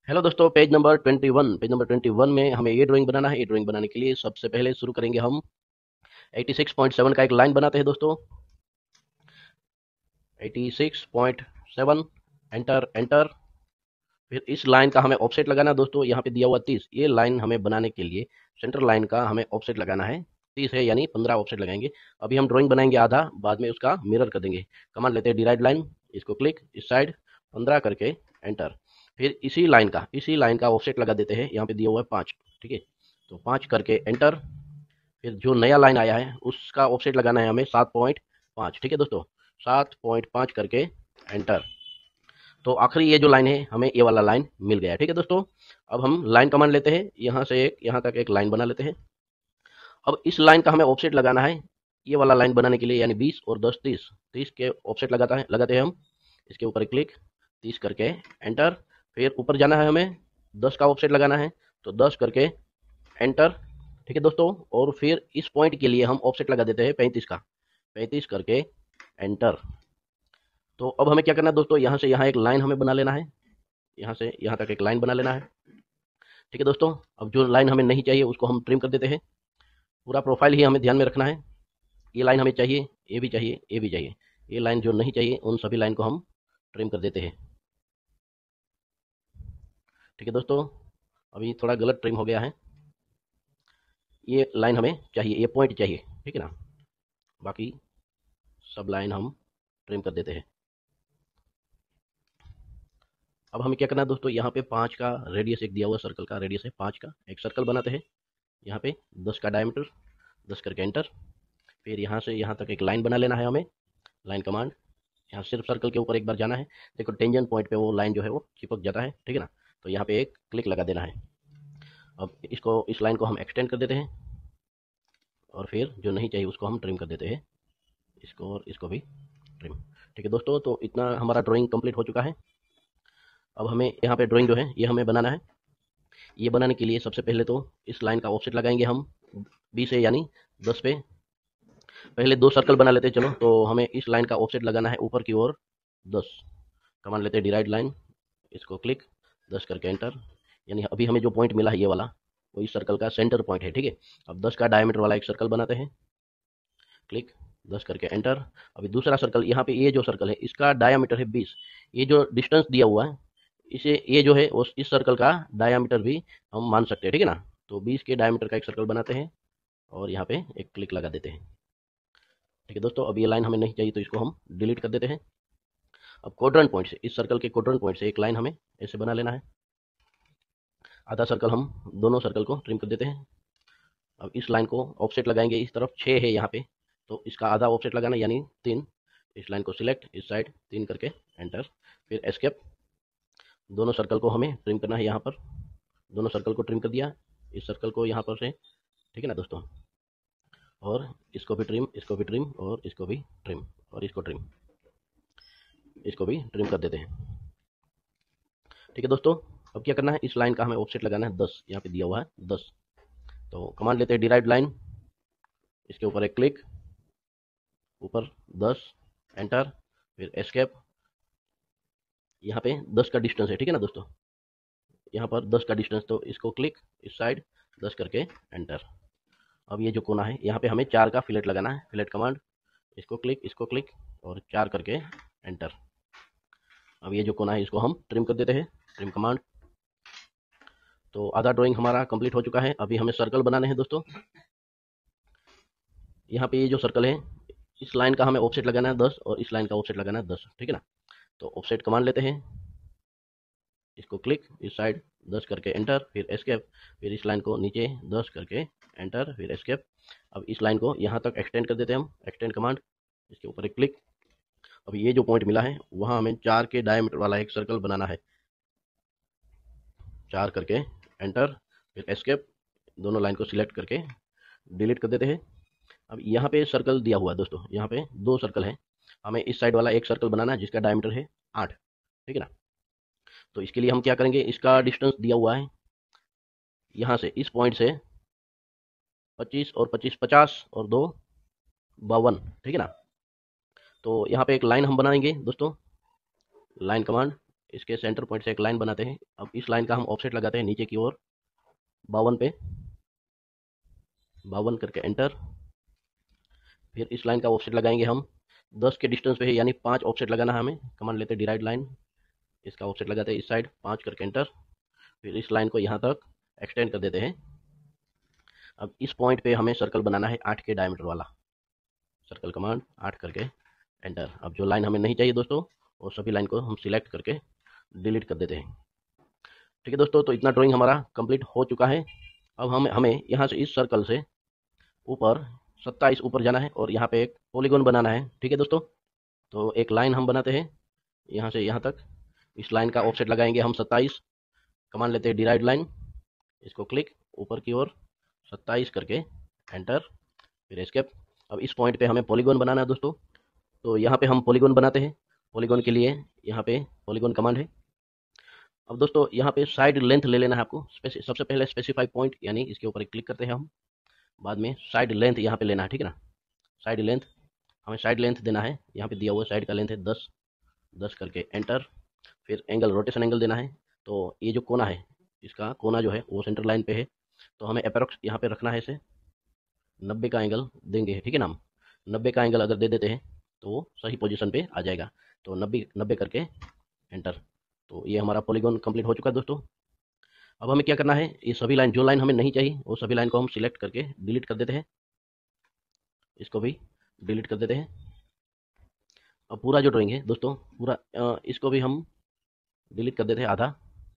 Hello दोस्तों, page number 21 में हमें ये ड्राइंग बनाना है। ये ड्राइंग बनाने के लिए सबसे पहले शुरू करेंगे हम 86.7 का एक लाइन बनाते हैं दोस्तों। 86.7, एंटर एंटर। फिर इस लाइन का हमें ऑफसेट लगाना है दोस्तों। यहाँ पे दिया हुआ 30। ये लाइन हमें बनाने के लिए सेंटर लाइन का हमें ऑफसेट लगाना है 30 है, यानी 15 ऑफसेट लगाएंगे। अभी हम ड्राइंग बनाएंगे आधा, बाद में उसका मिरर कर देंगे। कमांड लेते हैं डिराइव लाइन, इसको क्लिक, इस साइड 15 करके एंटर। फिर इसी लाइन का ऑफसेट लगा देते हैं। यहाँ पे दिया हुआ है 5, ठीक है। तो 5 करके एंटर। फिर जो नया लाइन आया है उसका ऑफसेट लगाना है हमें 7.5, ठीक है दोस्तों। 7.5 करके एंटर। तो आखिरी ये जो लाइन है, हमें ये वाला लाइन मिल गया, ठीक है दोस्तों। अब हम लाइन कमांड लेते हैं, यहाँ से एक यहाँ तक एक लाइन बना लेते हैं। अब इस लाइन का हमें ऑफसेट लगाना है ये वाला लाइन बनाने के लिए, यानी 20 और 10 30। 30 के ऑफसेट लगाते हैं हम। इसके ऊपर क्लिक, 30 करके एंटर। फिर ऊपर जाना है हमें, 10 का ऑफसेट लगाना है, तो 10 करके एंटर, ठीक है दोस्तों। और फिर इस पॉइंट के लिए हम ऑफसेट लगा देते हैं 35 का, 35 करके एंटर। तो अब हमें क्या करना है दोस्तों, यहाँ से यहाँ एक लाइन हमें बना लेना है, यहाँ से यहाँ तक एक लाइन बना लेना है, ठीक है दोस्तों। अब जो लाइन हमें नहीं चाहिए उसको हम ट्रिम कर देते हैं। पूरा प्रोफाइल ही हमें ध्यान में रखना है। ये लाइन हमें चाहिए, ये भी चाहिए, ये भी चाहिए। ये लाइन जो नहीं चाहिए उन सभी लाइन को हम ट्रिम कर देते हैं, ठीक है दोस्तों। अभी थोड़ा गलत ट्रिम हो गया है। ये लाइन हमें चाहिए, ये पॉइंट चाहिए, ठीक है ना। बाकी सब लाइन हम ट्रिम कर देते हैं। अब हमें क्या करना है दोस्तों, यहाँ पे 5 का रेडियस एक दिया हुआ सर्कल का रेडियस है 5 का, एक सर्कल बनाते हैं। यहाँ पे 10 का डायमीटर, 10 करके एंटर। फिर यहाँ से यहाँ तक एक लाइन बना लेना है हमें, लाइन कमांड। यहाँ सिर्फ सर्कल के ऊपर एक बार जाना है। देखो टेंजेंट पॉइंट पे वो लाइन जो है वो चिपक जाता है, ठीक है ना। तो यहाँ पे एक क्लिक लगा देना है। अब इस लाइन को हम एक्सटेंड कर देते हैं, और फिर जो नहीं चाहिए उसको हम ट्रिम कर देते हैं, इसको और इसको भी ट्रिम, ठीक है दोस्तों। तो इतना हमारा ड्राइंग कंप्लीट हो चुका है। अब हमें यहाँ पे ड्राइंग जो है ये हमें बनाना है। ये बनाने के लिए सबसे पहले तो इस लाइन का ऑफसेट लगाएंगे हम 20 से, यानी 10 पे। पहले 2 सर्कल बना लेते हैं चलो। तो हमें इस लाइन का ऑफसेट लगाना है ऊपर की ओर 10। कमांड लेते हैं डिराइव लाइन, इसको क्लिक, 10 करके एंटर। यानी अभी हमें जो पॉइंट मिला है ये वाला, वो इस सर्कल का सेंटर पॉइंट है, ठीक है। अब 10 का डायमीटर वाला एक सर्कल बनाते हैं, क्लिक, 10 करके एंटर। अभी दूसरा सर्कल, यहाँ पे ये जो सर्कल है इसका डायमीटर है 20। ये जो डिस्टेंस दिया हुआ है इसे, ये जो है उस इस सर्कल का डायमीटर भी हम मान सकते हैं, ठीक है ना। तो 20 के डायमीटर का एक सर्कल बनाते हैं और यहाँ पे एक क्लिक लगा देते हैं, ठीक है दोस्तों। अब ये लाइन हमें नहीं चाहिए तो इसको हम डिलीट कर देते हैं। अब क्वाड्रेंट पॉइंट से, इस सर्कल के क्वाड्रेंट पॉइंट से एक लाइन हमें ऐसे बना लेना है। आधा सर्कल हम दोनों सर्कल को ट्रिम कर देते हैं। अब इस लाइन को ऑफसेट लगाएंगे, इस तरफ 6 है यहाँ पे, तो इसका आधा ऑफसेट लगाना यानी 3। इस लाइन को सिलेक्ट, इस साइड 3 करके एंटर। फिर एस्केप। दोनों सर्कल को हमें ट्रिम करना है यहाँ पर। दोनों सर्कल को ट्रिम कर दिया, इस सर्कल को यहाँ पर से, ठीक है ना दोस्तों। और इसको भी ट्रिम, इसको भी ट्रिम, और इसको भी ट्रिम, और इसको ट्रिम, इसको भी ट्रिम कर देते हैं, ठीक है दोस्तों। अब क्या करना है, इस लाइन का हमें ऑफसेट लगाना है 10। यहाँ पे दिया हुआ है 10। तो कमांड लेते हैं डिराइव लाइन, इसके ऊपर एक क्लिक, ऊपर 10 एंटर। फिर एस्केप। यहाँ पे 10 का डिस्टेंस है, ठीक है ना दोस्तों। यहाँ पर 10 का डिस्टेंस, तो इसको क्लिक, इस साइड 10 करके एंटर। अब ये जो कोना है यहाँ पे हमें 4 का फिलेट लगाना है, फिलेट कमांड, इसको क्लिक, इसको क्लिक, और 4 करके एंटर। अब ये जो कोना है इसको हम ट्रिम कर देते हैं, ट्रिम कमांड। तो आधा ड्राइंग हमारा कंप्लीट हो चुका है। अभी हमें सर्कल बनाने हैं दोस्तों। यहाँ पे ये जो सर्कल है इस लाइन का हमें ऑफसेट लगाना है 10, और इस लाइन का ऑफसेट लगाना है 10, ठीक है ना। तो ऑफसेट कमांड लेते हैं, इसको क्लिक, इस साइड 10 करके एंटर, फिर एस्केप। फिर इस लाइन को नीचे 10 करके एंटर, फिर एस्केप। अब इस लाइन को यहाँ तक एक्सटेंड कर देते हैं हम, एक्सटेंड कमांड, इसके ऊपर एक क्लिक। अब ये जो पॉइंट मिला है वहाँ हमें 4 के डायमीटर वाला एक सर्कल बनाना है, 4 करके एंटर, फिर एस्केप। दोनों लाइन को सिलेक्ट करके डिलीट कर देते हैं। अब यहाँ पे सर्कल दिया हुआ है दोस्तों, यहाँ पे 2 सर्कल है। हमें इस साइड वाला एक सर्कल बनाना है जिसका डायमीटर है 8, ठीक है ना। तो इसके लिए हम क्या करेंगे, इसका डिस्टेंस दिया हुआ है यहाँ से, इस पॉइंट से 25 और 25 50 और 2 52, ठीक है ना। तो यहाँ पे एक लाइन हम बनाएंगे दोस्तों, लाइन कमांड, इसके सेंटर पॉइंट से एक लाइन बनाते हैं। अब इस लाइन का हम ऑफसेट लगाते हैं नीचे की ओर 52 पे, 52 करके एंटर। फिर इस लाइन का ऑफसेट लगाएंगे हम 10 के डिस्टेंस पे है, यानी 5 ऑफसेट लगाना है हमें। कमांड लेते हैं डिराइड लाइन, इसका ऑफसेट लगाते हैं इस साइड 5 करके एंटर। फिर इस लाइन को यहाँ तक एक्सटेंड कर देते हैं। अब इस पॉइंट पे हमें सर्कल बनाना है 8 के डायमीटर वाला। सर्कल कमांड 8 करके एंटर। अब जो लाइन हमें नहीं चाहिए दोस्तों, वो सभी लाइन को हम सिलेक्ट करके डिलीट कर देते हैं। ठीक है दोस्तों, तो इतना ड्राइंग हमारा कंप्लीट हो चुका है। अब हमें यहाँ से इस सर्कल से ऊपर 27 ऊपर जाना है और यहाँ पे एक पॉलीगॉन बनाना है। ठीक है दोस्तों, तो एक लाइन हम बनाते हैं यहाँ से यहाँ तक। इस लाइन का ऑफसेट लगाएंगे हम 27। कमांड लेते हैं डिराइड लाइन, इसको क्लिक ऊपर की ओर 27 करके एंटर, फिर एस्केप। अब इस पॉइंट पे हमें पॉलीगॉन बनाना है दोस्तों, तो यहाँ पे हम पॉलीगॉन बनाते हैं। पॉलीगॉन के लिए यहाँ पे पॉलीगॉन कमांड है। अब दोस्तों यहाँ पे साइड लेंथ ले लेना है आपको। सबसे पहले स्पेसिफाई पॉइंट, यानी इसके ऊपर क्लिक करते हैं हम, बाद में साइड लेंथ यहाँ पे लेना है। ठीक है ना, साइड लेंथ, हमें साइड लेंथ देना है। यहाँ पे दिया हुआ साइड का लेंथ है 10, 10 करके एंटर। फिर एंगल, रोटेशन एंगल देना है। तो ये जो कोना है, इसका कोना जो है वो सेंटर लाइन पे है, तो हमें अप्रोक्स यहाँ पे रखना है इसे 90 का एंगल देंगे। ठीक है ना, हम 90 का एंगल अगर दे देते हैं तो वो सही पोजीशन पे आ जाएगा। तो 90 90 करके एंटर। तो ये हमारा पॉलीगॉन कंप्लीट हो चुका है दोस्तों। अब हमें क्या करना है, ये सभी लाइन, जो लाइन हमें नहीं चाहिए वो सभी लाइन को हम सिलेक्ट करके डिलीट कर देते हैं। इसको भी डिलीट कर देते हैं। अब पूरा जो ड्राइंग है दोस्तों, पूरा इसको भी हम डिलीट कर देते हैं आधा।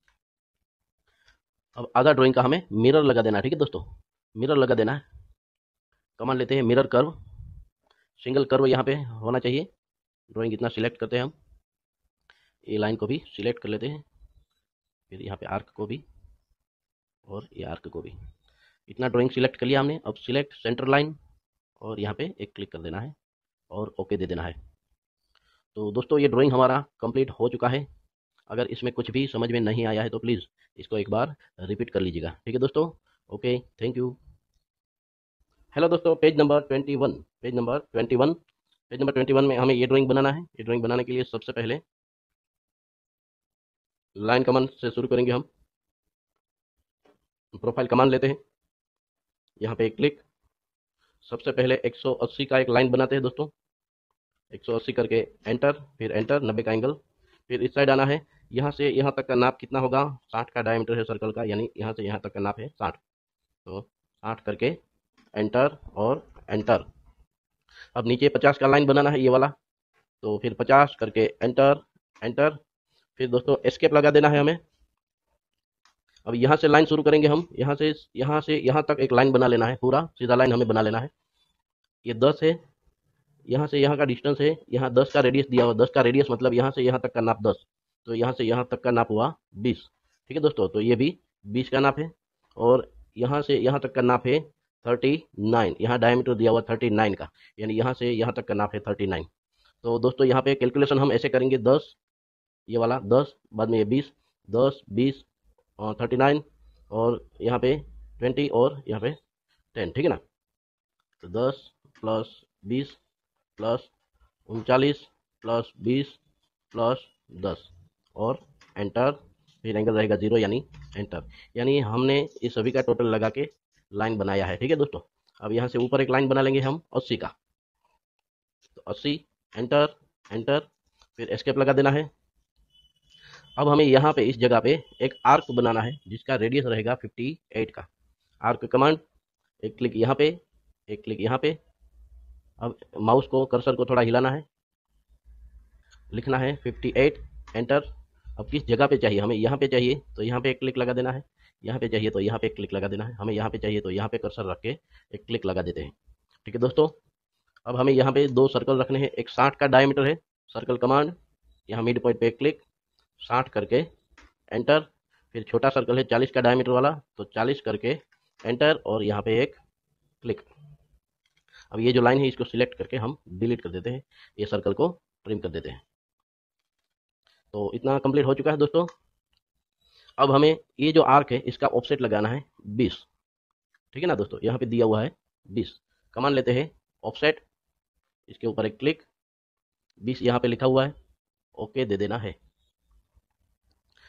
अब आधा ड्राइंग का हमें मिरर लगा देना है। ठीक है दोस्तों, मिरर लगा देना है। कमांड लेते हैं मिरर कर्व, सिंगल कर्व यहाँ पे होना चाहिए। ड्राइंग इतना सिलेक्ट करते हैं हम, ये लाइन को भी सिलेक्ट कर लेते हैं, फिर यहाँ पे आर्क को भी और ये आर्क को भी। इतना ड्राइंग सिलेक्ट कर लिया हमने। अब सिलेक्ट सेंटर लाइन और यहाँ पे एक क्लिक कर देना है और ओके दे देना है। तो दोस्तों ये ड्राइंग हमारा कंप्लीट हो चुका है। अगर इसमें कुछ भी समझ में नहीं आया है तो प्लीज़ इसको एक बार रिपीट कर लीजिएगा। ठीक है दोस्तों, ओके, थैंक यू। हेलो दोस्तों, page number 21, page number 21, page number 21 में हमें ये ड्राइंग बनाना है। ये ड्राइंग बनाने के लिए सबसे पहले लाइन कमांड से शुरू करेंगे हम। प्रोफाइल कमांड लेते हैं, यहाँ पे क्लिक। सबसे पहले 180 का एक लाइन बनाते हैं दोस्तों, 180 करके एंटर, फिर एंटर, 90 का एंगल। फिर इस साइड आना है, यहाँ से यहाँ तक का नाप कितना होगा, 60 का डायमीटर है सर्कल का, यानी यहाँ से यहाँ तक का नाप है 60। तो 60 करके एंटर और एंटर। अब नीचे 50 का लाइन बनाना है ये वाला, तो फिर 50 करके एंटर, एंटर। फिर दोस्तों एस्केप लगा देना है हमें। अब यहाँ से लाइन शुरू करेंगे हम, यहाँ से यहाँ तक एक लाइन बना लेना है, पूरा सीधा लाइन हमें बना लेना है। ये 10 है, यहाँ से यहाँ का डिस्टेंस है, यहाँ 10 का रेडियस दिया हुआ, 10 का रेडियस मतलब यहाँ से यहाँ तक का नाप 10, तो यहाँ से यहाँ तक का नाप हुआ 20। ठीक है दोस्तों, तो ये भी 20 का नाप है। और यहाँ से यहाँ तक का नाप है 39, यहाँ डायमीटर दिया हुआ 39 का, यानी यहाँ से यहाँ तक का नाप है 39। तो दोस्तों यहाँ पे कैलकुलेशन हम ऐसे करेंगे, 10 ये वाला 10, बाद में ये 20, 10 20 और 39, और यहाँ पे 20 और यहाँ पे 10। ठीक है ना, तो 10 प्लस 20 प्लस 39 प्लस 20 प्लस 10 और एंटर। फिर एंगल रहेगा 0, यानी एंटर। यानी हमने इस सभी का टोटल लगा के लाइन बनाया है। ठीक है दोस्तों, अब यहाँ से ऊपर एक लाइन बना लेंगे हम 80 का, तो 80 एंटर, एंटर, फिर एस्केप लगा देना है। अब हमें यहाँ पे इस जगह पे एक आर्क बनाना है जिसका रेडियस रहेगा 58 का। आर्क कमांड, एक क्लिक यहाँ पे, एक क्लिक यहाँ पे। अब माउस को, कर्सर को थोड़ा हिलाना है, लिखना है 58, एंटर। अब किस जगह पे चाहिए, हमें यहाँ पे चाहिए तो यहाँ पे एक क्लिक लगा देना है, यहाँ पे चाहिए तो यहाँ पे एक क्लिक लगा देना है, हमें यहाँ पे चाहिए तो यहाँ पे कर्सर रख के एक क्लिक लगा देते हैं। ठीक है दोस्तों, अब हमें यहाँ पे 2 सर्कल रखने हैं। एक 60 का डायमीटर है, सर्कल कमांड, यहाँ मिड पॉइंट पे क्लिक, 60 करके एंटर। फिर छोटा सर्कल है 40 का डायमीटर वाला, तो 40 करके एंटर और यहाँ पे एक क्लिक। अब ये जो लाइन है इसको सिलेक्ट करके हम डिलीट कर देते हैं, ये सर्कल को ट्रिम कर देते हैं। तो इतना कंप्लीट हो चुका है दोस्तों। अब हमें ये जो आर्क है इसका ऑफसेट लगाना है 20। ठीक है ना दोस्तों, यहाँ पे दिया हुआ है 20। कमांड लेते हैं ऑफसेट, इसके ऊपर एक क्लिक, 20 यहाँ पे लिखा हुआ है, ओके दे देना है।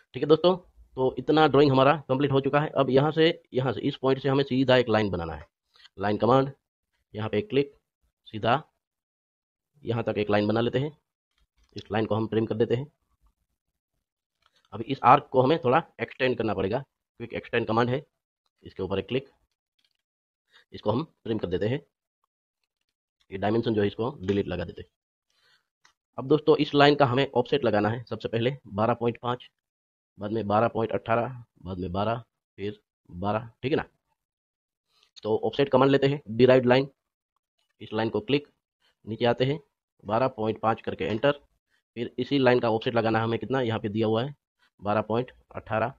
ठीक है दोस्तों, तो इतना ड्राइंग हमारा कंप्लीट हो चुका है। अब यहाँ से इस पॉइंट से हमें सीधा एक लाइन बनाना है। लाइन कमांड, यहाँ पे क्लिक, सीधा यहाँ तक एक लाइन बना लेते हैं। इस लाइन को हम ट्रिम कर देते हैं। अभी इस आर्क को हमें थोड़ा एक्सटेंड करना पड़ेगा। क्विक एक्सटेंड कमांड है, इसके ऊपर एक क्लिक, इसको हम ट्रिम कर देते हैं। ये डायमेंशन जो है इसको डिलीट लगा देते हैं। अब दोस्तों इस लाइन का हमें ऑफसेट लगाना है। सबसे पहले 12.5, बाद में 12.18, बाद में 12, फिर 12, ठीक है ना। तो ऑफसेट कमांड लेते हैं, डिराइव लाइन, इस लाइन को क्लिक, नीचे आते हैं 12.5 करके एंटर। फिर इसी लाइन का ऑफसेट लगाना है हमें, कितना यहाँ पे दिया हुआ है 12.18,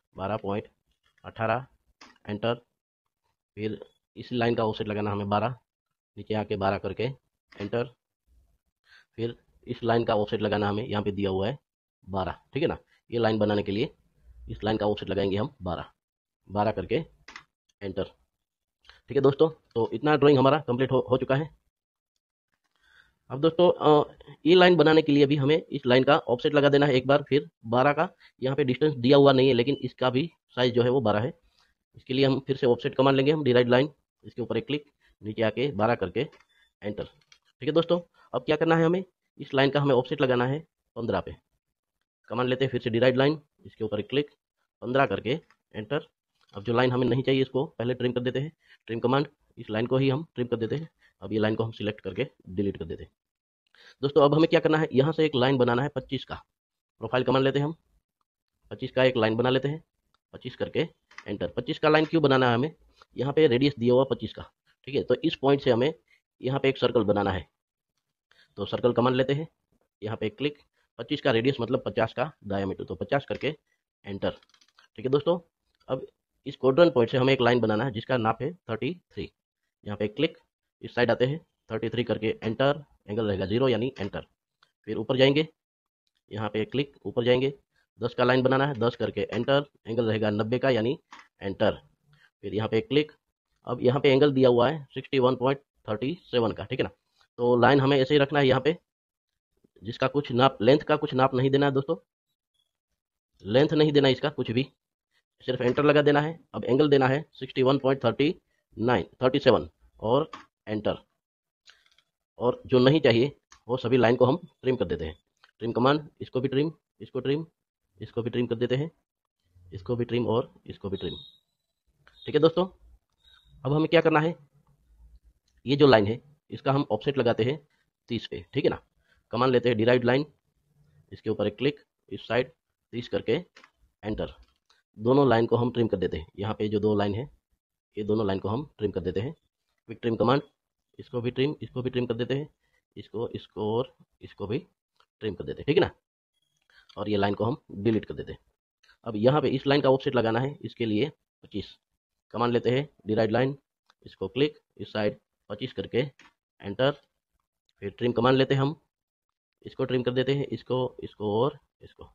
12.18 एंटर। फिर इसी लाइन का ऑफसेट लगाना हमें 12, नीचे आके 12 करके एंटर। फिर इस लाइन का ऑफसेट लगाना हमें, यहाँ पे दिया हुआ है 12, ठीक है ना। ये लाइन बनाने के लिए इस लाइन का ऑफसेट लगाएंगे हम 12, 12 करके एंटर। ठीक है दोस्तों, तो इतना ड्राइंग हमारा कंप्लीट हो चुका है। अब दोस्तों ये लाइन बनाने के लिए भी हमें इस लाइन का ऑफसेट लगा देना है एक बार। फिर 12 का यहाँ पे डिस्टेंस दिया हुआ नहीं है, लेकिन इसका भी साइज जो है वो 12 है। इसके लिए हम फिर से ऑफसेट कमांड लेंगे, हम डिराइव लाइन, इसके ऊपर एक क्लिक, नीचे आके 12 करके एंटर। ठीक है दोस्तों, अब क्या करना है हमें, इस लाइन का हमें ऑफसेट लगाना है 15 पे। कमांड लेते हैं फिर से डिराइव लाइन, इसके ऊपर एक क्लिक, 15 करके एंटर। अब जो लाइन हमें नहीं चाहिए इसको पहले ट्रिम कर देते हैं। ट्रिम कमांड, इस लाइन को ही हम ट्रिम कर देते हैं। अब ये लाइन को हम सिलेक्ट करके डिलीट कर देते हैं। दोस्तों अब हमें क्या करना है, यहाँ से एक लाइन बनाना है 25 का। प्रोफाइल कमांड लेते हैं हम, 25 का एक लाइन बना लेते हैं, 25 करके एंटर। 25 का लाइन क्यों बनाना है हमें, यहाँ पे रेडियस दिया हुआ 25 का, ठीक है। तो इस पॉइंट से हमें यहाँ पे एक सर्कल बनाना है। तो सर्कल कमांड लेते हैं, यहाँ पे क्लिक, 25 का रेडियस मतलब 50 का डायमीटर, तो 50 करके एंटर। ठीक है दोस्तों, अब इस क्वाड्रेंट पॉइंट से हमें एक लाइन बनाना है जिसका नाप है 33। यहाँ पे क्लिक, इस साइड आते हैं, 33 करके एंटर, एंगल रहेगा 0 यानी एंटर। फिर ऊपर जाएंगे, यहाँ पे क्लिक, ऊपर जाएंगे, 10 का लाइन बनाना है, 10 करके एंटर, एंगल रहेगा 90 का यानी एंटर। फिर यहाँ पे क्लिक, अब यहाँ पे एंगल दिया हुआ है 61.37 का, ठीक है ना। तो लाइन हमें ऐसे ही रखना है यहाँ पे, जिसका कुछ नाप, लेंथ का कुछ नाप नहीं देना है दोस्तों, लेंथ नहीं देना इसका कुछ भी, सिर्फ एंटर लगा देना है। अब एंगल देना है 61.37 और एंटर। और जो नहीं चाहिए वो सभी लाइन को हम ट्रिम कर देते हैं। ट्रिम कमांड, इसको भी ट्रिम, इसको ट्रिम, इसको भी ट्रिम कर देते हैं, इसको भी ट्रिम और इसको भी ट्रिम। ठीक है दोस्तों, अब हमें क्या करना है, ये जो लाइन है इसका हम ऑफसेट लगाते हैं 30 पे, ठीक है ना। कमांड लेते हैं डिराइव लाइन, इसके ऊपर एक क्लिक, इस साइड 30 करके एंटर। दोनों लाइन को हम ट्रिम कर देते हैं। यहाँ पे जो दो लाइन है, ये दोनों लाइन को हम ट्रिम कर देते हैं। क्विक ट्रिम कमांड, इसको भी ट्रिम, इसको भी ट्रिम कर देते हैं, इसको और इसको भी ट्रिम कर देते हैं, ठीक है ना। और ये लाइन को हम डिलीट कर देते हैं। अब यहाँ पे इस लाइन का ऑफसेट लगाना है, इसके लिए 25। कमांड लेते हैं डिराइव लाइन, इसको क्लिक, इस साइड 25 करके एंटर। फिर ट्रिम कमांड लेते हैं हम, इसको ट्रिम कर देते हैं, इसको और इसको।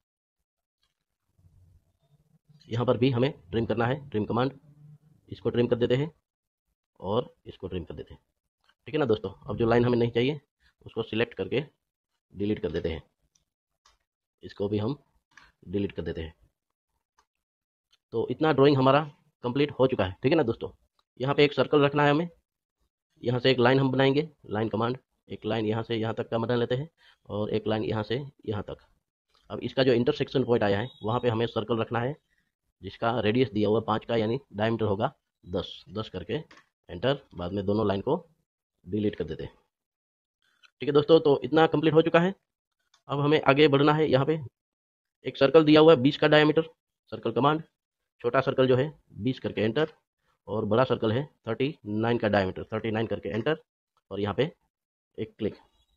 यहाँ पर भी हमें ट्रिम करना है, ट्रिम कमांड, इसको ट्रिम कर देते हैं और इसको ट्रिम कर देते हैं, ठीक है ना दोस्तों। अब जो लाइन हमें नहीं चाहिए उसको सिलेक्ट करके डिलीट कर देते हैं, इसको भी हम डिलीट कर देते हैं। तो इतना ड्राइंग हमारा कंप्लीट हो चुका है, ठीक है ना दोस्तों। यहाँ पे एक सर्कल रखना है हमें, यहाँ से एक लाइन हम बनाएंगे, लाइन कमांड, एक लाइन यहाँ से यहाँ तक का बना लेते हैं और एक लाइन यहाँ से यहाँ तक। अब इसका जो इंटरसेक्शन पॉइंट आया है वहाँ पे हमें सर्कल रखना है जिसका रेडियस दिया हुआ 5 का यानी डायमीटर होगा 10, 10 करके एंटर। बाद में दोनों लाइन को डिलीट कर देते हैं। ठीक है दोस्तों, तो इतना कंप्लीट हो चुका है। अब हमें आगे बढ़ना है। यहाँ पे एक सर्कल दिया हुआ है 20 का डायमीटर, सर्कल कमांड, छोटा सर्कल जो है 20 करके एंटर और बड़ा सर्कल है 39 का डायमीटर, 39 करके एंटर और यहाँ पे एक क्लिक।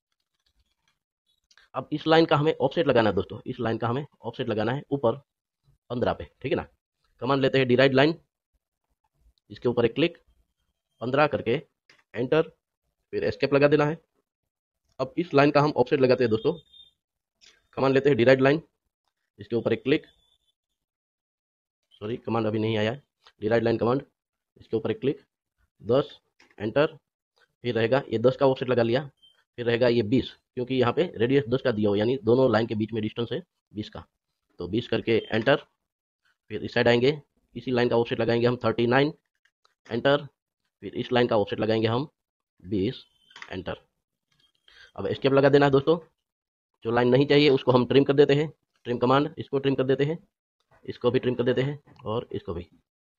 अब इस लाइन का हमें ऑफसेट लगाना है दोस्तों, इस लाइन का हमें ऑफसेट लगाना है ऊपर 15 पे, ठीक है ना। कमांड लेते हैं डिराइव लाइन, इसके ऊपर एक क्लिक, 15 करके एंटर, फिर एस्केप लगा देना है। अब इस लाइन का हम ऑफसेट लगाते हैं दोस्तों। कमांड लेते हैं डिराइव लाइन, इसके ऊपर एक क्लिक, सॉरी कमांड अभी नहीं आया है, डिराइव लाइन कमांड, इसके ऊपर एक क्लिक, 10 एंटर। फिर रहेगा ये 10 का ऑफसेट लगा लिया, फिर रहेगा ये 20, क्योंकि यहाँ पे रेडियस 10 का दिया हो यानी दोनों लाइन के बीच में डिस्टेंस है 20 का। तो 20 करके एंटर, फिर इस साइड आएंगे, इसी लाइन का ऑफसेट लगाएंगे हम 39, एंटर, फिर इस लाइन का ऑफसेट लगाएंगे हम 20, एंटर। अब एस्केप लगा देना है दोस्तों। जो लाइन नहीं चाहिए उसको हम ट्रिम कर देते हैं, ट्रिम कमांड, इसको ट्रिम कर देते हैं, इसको भी ट्रिम कर देते हैं और इसको भी।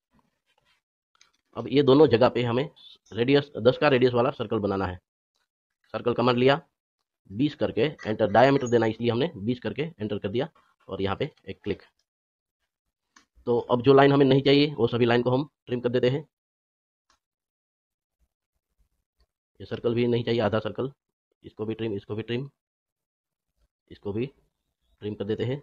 अब ये दोनों जगह पे हमें रेडियस 10 का रेडियस वाला सर्कल बनाना है। सर्कल कमांड लिया, 20 करके एंटर, डायमीटर देना इसलिए हमने 20 करके एंटर कर दिया और यहाँ पे एक क्लिक। तो अब जो लाइन हमें नहीं चाहिए वो सभी लाइन को हम ट्रिम कर देते हैं। ये सर्कल भी नहीं चाहिए, आधा सर्कल, इसको भी ट्रिम, इसको भी ट्रिम, इसको भी ट्रिम कर देते हैं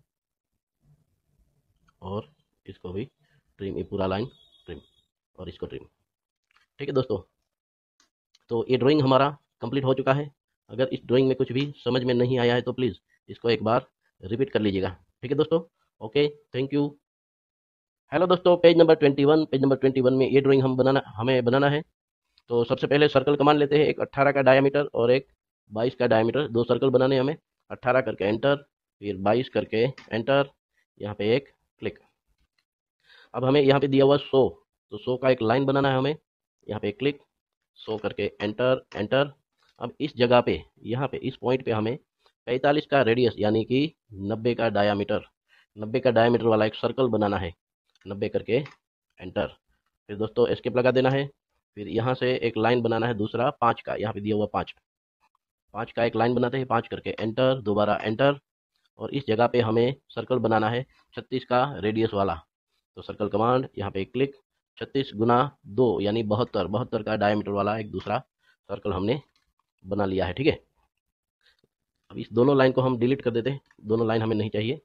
और इसको भी ट्रिम, ये पूरा लाइन ट्रिम और इसको ट्रिम। ठीक है दोस्तों, तो ये ड्राइंग हमारा कंप्लीट हो चुका है। अगर इस ड्राइंग में कुछ भी समझ में नहीं आया है तो प्लीज़ इसको एक बार रिपीट कर लीजिएगा। ठीक है दोस्तों, ओके, थैंक यू। हेलो दोस्तों, पेज नंबर 21, पेज नंबर 21 में ये ड्राइंग हमें बनाना है। तो सबसे पहले सर्कल कमांड लेते हैं, एक 18 का डायमीटर और एक 22 का डायमीटर, दो सर्कल बनाने हैं हमें। 18 करके एंटर, फिर 22 करके एंटर, यहाँ पे एक क्लिक। अब हमें यहाँ पे दिया हुआ 100, तो 100 का एक लाइन बनाना है हमें, यहाँ पे क्लिक, 100 करके एंटर, एंटर। अब इस जगह पे, यहाँ पे इस पॉइंट पे हमें 45 का रेडियस यानी कि 90 का डायामीटर, 90 का डायामीटर वाला एक सर्कल बनाना है, 90 करके एंटर। फिर दोस्तों एस्केप लगा देना है, फिर यहाँ से एक लाइन बनाना है दूसरा 5 का, यहाँ पे दिया हुआ 5, 5 का एक लाइन बनाते हैं, 5 करके एंटर, दोबारा एंटर। और इस जगह पे हमें सर्कल बनाना है 36 का रेडियस वाला, तो सर्कल कमांड, यहाँ पे क्लिक, 36 गुना 2 यानी 72, 72 का डायमीटर वाला एक दूसरा सर्कल हमने बना लिया है। ठीक है, अब इस दोनों लाइन को हम डिलीट कर देते हैं, दोनों लाइन हमें नहीं चाहिए।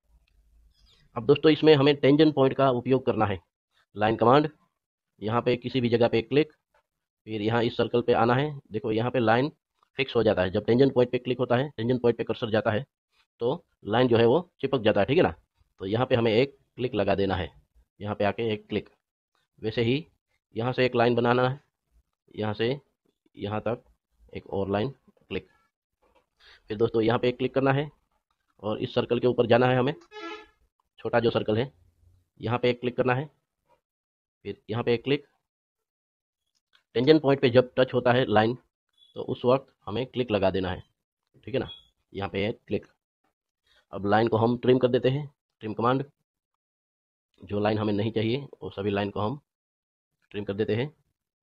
अब दोस्तों इसमें हमें टेंजेंट पॉइंट का उपयोग करना है। लाइन कमांड, यहाँ पे किसी भी जगह पे क्लिक, फिर यहाँ इस सर्कल पे आना है। देखो यहाँ पे लाइन फिक्स हो जाता है, जब टेंजेंट पॉइंट पे क्लिक होता है, टेंजेंट पॉइंट पे कर्सर जाता है तो लाइन जो है वो चिपक जाता है। ठीक है ना, तो यहाँ पे हमें एक क्लिक लगा देना है, यहाँ पे आके एक क्लिक। वैसे ही यहाँ से एक लाइन बनाना है, यहाँ से यहाँ तक एक और लाइन, क्लिक। फिर दोस्तों यहाँ पे एक क्लिक करना है और इस सर्कल के ऊपर जाना है हमें, छोटा जो सर्कल है, यहाँ पे एक क्लिक करना है, फिर यहाँ पे एक क्लिक। टेंजेंट पॉइंट पे जब टच होता है लाइन तो उस वक्त हमें क्लिक लगा देना है। ठीक है ना, यहाँ पे एक क्लिक। अब लाइन को हम ट्रिम कर देते हैं, ट्रिम कमांड, जो लाइन हमें नहीं चाहिए वो सभी लाइन को हम ट्रिम कर देते हैं,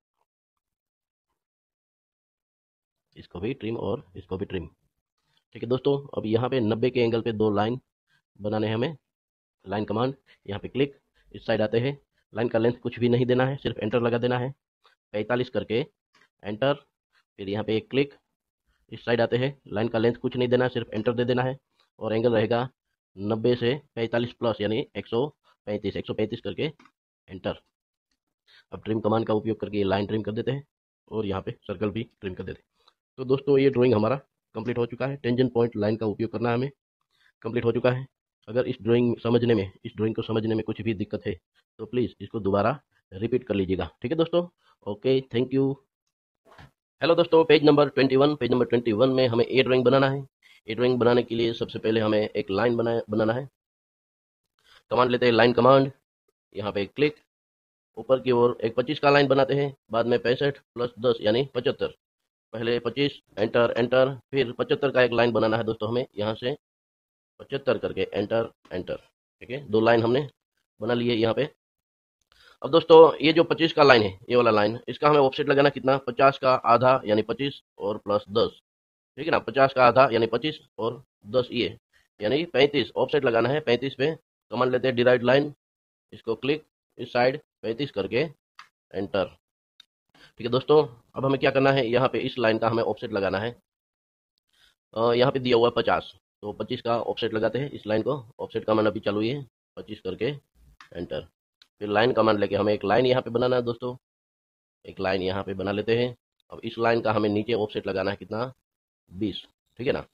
इसको भी ट्रिम और इसको भी ट्रिम। ठीक है दोस्तों, अब यहाँ पे 90 के एंगल पे दो लाइन बनाने हैं हमें। लाइन कमांड, यहाँ पे क्लिक, इस साइड आते हैं, लाइन का लेंथ कुछ भी नहीं देना है, सिर्फ एंटर लगा देना है, 45 करके एंटर। फिर यहाँ पे एक क्लिक, इस साइड आते हैं, लाइन का लेंथ कुछ नहीं देना है, सिर्फ एंटर दे देना है और एंगल रहेगा 90 से 45 प्लस यानी 135, 135 करके एंटर। अब ट्रिम कमांड का उपयोग करके ये लाइन ट्रिम कर देते हैं और यहाँ पे सर्कल भी ट्रिम कर देते हैं। तो दोस्तों ये ड्राइंग हमारा कंप्लीट हो चुका है, टेंजेंट पॉइंट लाइन का उपयोग करना हमें कंप्लीट हो चुका है। अगर इस ड्राइंग को समझने में कुछ भी दिक्कत है तो प्लीज़ इसको दोबारा रिपीट कर लीजिएगा। ठीक है दोस्तों, ओके, थैंक यू। हेलो दोस्तों, पेज नंबर 21, पेज नंबर 21 में हमें ए ड्राइंग बनाना है। ए ड्राइंग बनाने के लिए सबसे पहले हमें एक लाइन बनाना है। कमांड लेते हैं, लाइन कमांड, यहाँ पे क्लिक, ऊपर की ओर एक 25 का लाइन बनाते हैं, बाद में 65 प्लस 10 यानी 75, पहले 25 एंटर, एंटर, फिर 75 का एक लाइन बनाना है दोस्तों हमें, यहाँ से 75 करके एंटर, एंटर। ठीक है, दो लाइन हमने बना लिए यहाँ पे। अब दोस्तों ये जो 25 का लाइन है, ये वाला लाइन, इसका हमें ऑफसेट लगाना कितना, 50 का आधा यानी 25 और प्लस 10। ठीक है ना, 50 का आधा यानी 25 और 10 ये यानी 35 ऑफसेट लगाना है। 35 पे कमांड लेते हैं डिराइट लाइन, इसको क्लिक, इस साइड 35 करके एंटर। ठीक है दोस्तों, अब हमें क्या करना है, यहाँ पे इस लाइन का हमें ऑफसेट लगाना है। यहाँ पे दिया हुआ है 50, तो 25 का ऑफसेट लगाते हैं इस लाइन को। ऑफसेट कमांड अभी चालू ही है, 25 करके एंटर। फिर लाइन कमांड लेके हमें एक लाइन यहाँ पे बनाना है दोस्तों, एक लाइन यहाँ पे बना लेते हैं। अब इस लाइन का हमें नीचे ऑफसेट लगाना है कितना, 20। ठीक है ना,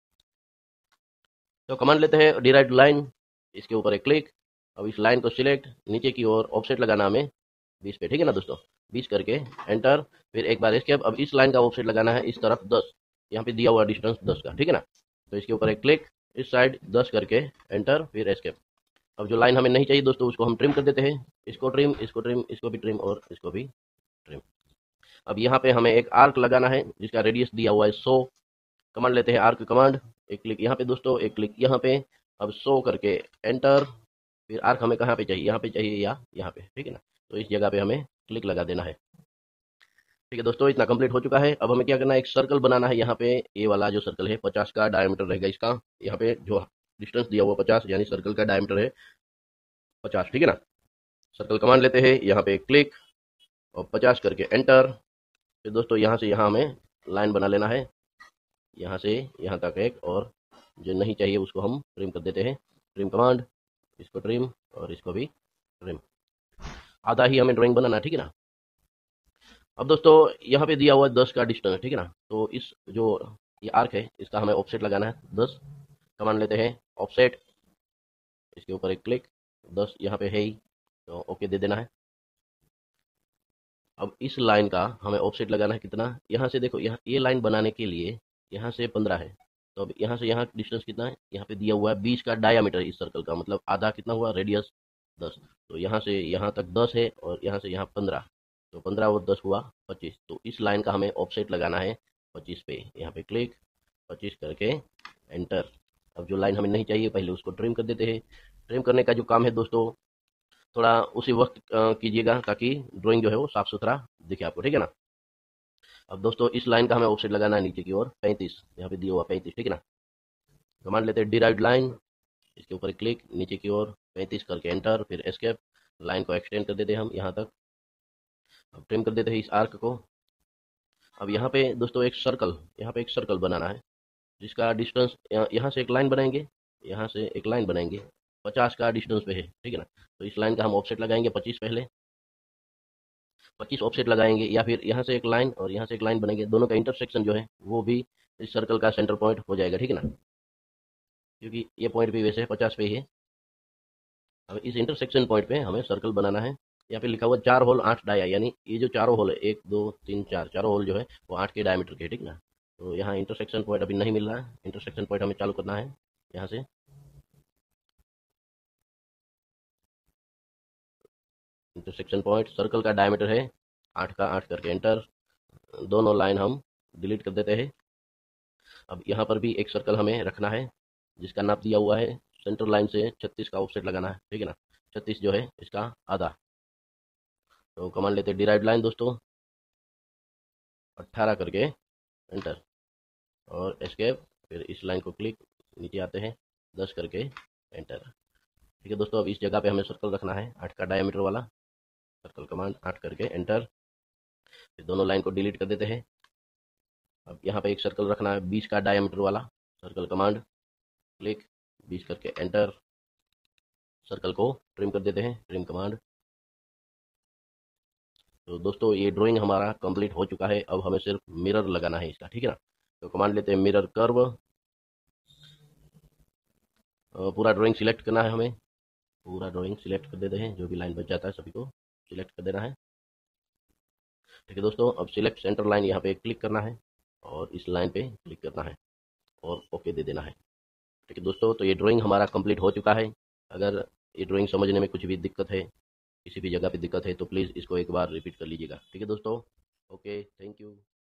तो कमांड लेते हैं डिराइट लाइन, इसके ऊपर एक क्लिक। अब इस लाइन को सिलेक्ट, नीचे की ओर ऑफसेट लगाना हमें 20 पे। ठीक है ना दोस्तों, 20 करके एंटर। फिर एक बार इसके अब इस लाइन का ऑफसेट लगाना है इस तरफ 10, यहाँ पे दिया हुआ डिस्टेंस 10 का। ठीक है ना, तो इसके ऊपर एक क्लिक, इस साइड 10 करके एंटर, फिर एस्केप। अब जो लाइन हमें नहीं चाहिए दोस्तों उसको हम ट्रिम कर देते हैं, इसको ट्रिम, इसको ट्रिम, इसको भी ट्रिम और इसको भी ट्रिम। अब यहाँ पे हमें एक आर्क लगाना है जिसका रेडियस दिया हुआ है 100। कमांड लेते हैं आर्क कमांड, एक क्लिक यहाँ पे दोस्तों, एक क्लिक यहाँ पे। अब 100 करके एंटर, फिर आर्क हमें कहाँ पे चाहिए, यहाँ पे चाहिए या यहाँ पे, ठीक है ना। तो इस जगह पे हमें क्लिक लगा देना है। ठीक है दोस्तों, इतना कंप्लीट हो चुका है। अब हमें क्या करना है, एक सर्कल बनाना है। यहाँ पे ये वाला जो सर्कल है 50 का डायमीटर रहेगा इसका। यहाँ पे जो डिस्टेंस दिया हुआ 50, यानी सर्कल का डायमीटर है 50, ठीक है ना। सर्कल कमांड लेते हैं, यहाँ पे क्लिक और 50 करके एंटर। फिर दोस्तों यहाँ से यहाँ हमें लाइन बना लेना है, यहाँ से यहाँ तक एक, और जो नहीं चाहिए उसको हम ट्रिम कर देते हैं। ट्रिम कमांड, इसको ट्रिम और इसको भी ट्रिम। आधा ही हमें ड्राइंग बनाना है, ठीक है ना। अब दोस्तों यहाँ पे दिया हुआ है 10 का डिस्टेंस, ठीक है ना। तो इस जो ये आर्क है इसका हमें ऑफसेट लगाना है 10। कमांड लेते हैं ऑफसेट, इसके ऊपर एक क्लिक, 10 यहाँ पे है ही, तो ओके दे देना है। अब इस लाइन का हमें ऑफसेट लगाना है कितना, यहाँ से देखो, यहाँ ये लाइन बनाने के लिए यहाँ से 15 है। तो अब यहाँ से यहाँ डिस्टेंस कितना है, यहाँ पे दिया हुआ है 20 का डायामीटर इस सर्कल का, मतलब आधा कितना हुआ, रेडियस 10। तो यहाँ से यहाँ तक 10 है और यहाँ से यहाँ 15, तो 15 और 10 हुआ 25। तो इस लाइन का हमें ऑफसेट लगाना है 25 पे। यहाँ पे क्लिक, 25 करके एंटर। अब जो लाइन हमें नहीं चाहिए पहले उसको ट्रिम कर देते हैं। ट्रिम करने का जो काम है दोस्तों थोड़ा उसी वक्त कीजिएगा ताकि ड्राइंग जो है वो साफ सुथरा दिखे आपको, ठीक है ना। अब दोस्तों इस लाइन का हमें ऑफसेट लगाना है नीचे की ओर 35, यहाँ पे दिया हुआ 35, ठीक है ना। कमांड लेते हैं डिराइव लाइन, इसके ऊपर क्लिक, नीचे की ओर 35 करके एंटर, फिर एस्केप। लाइन को एक्सटेंड कर देते हैं हम यहाँ तक। अब ट्रिम कर देते हैं इस आर्क को। अब यहाँ पे दोस्तों एक सर्कल, यहाँ पे एक सर्कल बनाना है जिसका डिस्टेंस, यहाँ से एक लाइन बनाएंगे, यहाँ से एक लाइन बनाएंगे, 50 का डिस्टेंस पे है, ठीक है ना। तो इस लाइन का हम ऑफसेट लगाएंगे 25 पहले, 25 ऑफसेट लगाएंगे, या फिर यहाँ से एक लाइन और यहाँ से एक लाइन बनेंगे, दोनों का इंटरसेक्शन जो है वो भी इस सर्कल का सेंटर पॉइंट हो जाएगा, ठीक है ना। क्योंकि ये पॉइंट भी वैसे 50 पे ही है। अब इस इंटरसेक्शन पॉइंट पे हमें सर्कल बनाना है। यहाँ पे लिखा हुआ 4 होल 8 डाया, यानी ये जो चारों होल है 1 2 3 4, चारों होल जो है वो 8 के डायमीटर के, ठीक ना। तो यहाँ इंटरसेक्शन पॉइंट अभी नहीं मिल रहा है, इंटरसेक्शन पॉइंट हमें चालू करना है यहाँ से। इंटरसेक्शन पॉइंट, सर्कल का डायमीटर है 8 का 8 करके एंटर। दोनों लाइन हम डिलीट कर देते हैं। अब यहाँ पर भी एक सर्कल हमें रखना है जिसका नाप दिया हुआ है, सेंटर लाइन से 36 का ऑफसेट लगाना है, ठीक है ना। 36 जो है इसका आधा। तो कमांड लेते हैं डिराइव लाइन दोस्तों, 18 करके एंटर और एस्केप। फिर इस लाइन को क्लिक, नीचे आते हैं 10 करके एंटर। ठीक है दोस्तों, अब इस जगह पे हमें सर्कल रखना है 8 का डायमीटर वाला। सर्कल कमांड 8 करके एंटर, फिर दोनों लाइन को डिलीट कर देते हैं। अब यहाँ पे एक सर्कल रखना है 20 का डायमीटर वाला। सर्कल कमांड क्लिक, 20 करके एंटर। सर्कल को ट्रिम कर देते हैं, ट्रिम कमांड। तो दोस्तों ये ड्राइंग हमारा कंप्लीट हो चुका है। अब हमें सिर्फ मिरर लगाना है इसका, ठीक है ना। तो कमांड लेते हैं मिरर कर्व, पूरा ड्राइंग सिलेक्ट करना है हमें। पूरा ड्राइंग सिलेक्ट कर देते हैं, जो भी लाइन बच जाता है सभी को सिलेक्ट कर देना है। ठीक है दोस्तों, अब सिलेक्ट सेंटर लाइन यहाँ पे क्लिक करना है और इस लाइन पे क्लिक करना है और ओके दे देना है। ठीक है दोस्तों, तो ये ड्राइंग हमारा कंप्लीट हो चुका है। अगर ये ड्राइंग समझने में कुछ भी दिक्कत है, किसी भी जगह पे दिक्कत है, तो प्लीज़ इसको एक बार रिपीट कर लीजिएगा। ठीक है दोस्तों, ओके, थैंक यू।